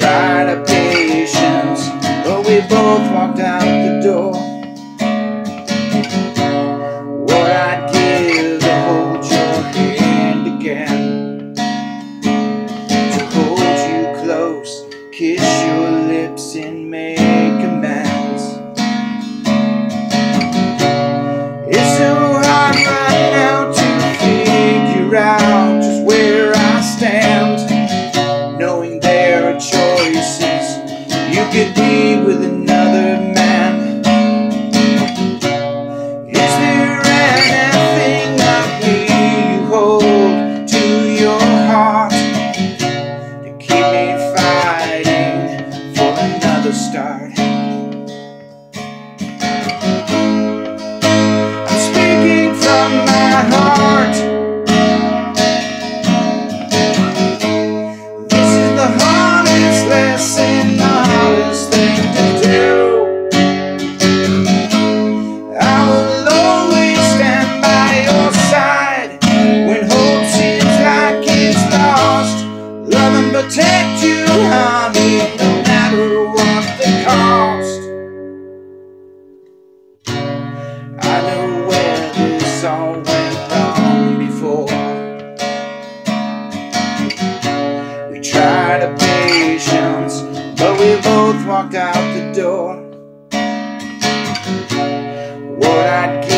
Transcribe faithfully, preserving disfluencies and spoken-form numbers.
tried our patience, but we both walked out the door. What I'd give to hold your hand again, to hold you close, kiss your lips and make amends. It's so hard right now to figure out just where I stand, knowing there are choices. You could be with another man. Is there anything of me you hold to your heart to keep me fighting for another start? I'm speaking from my heart. This is the hardest lesson, the hardest thing to do. I will always stand by your side when hope seems like it's lost. Love and protect you, honey, no matter what the cost. I know where this all went wrong before. We tried our patience, but we both walked out the door. What I'd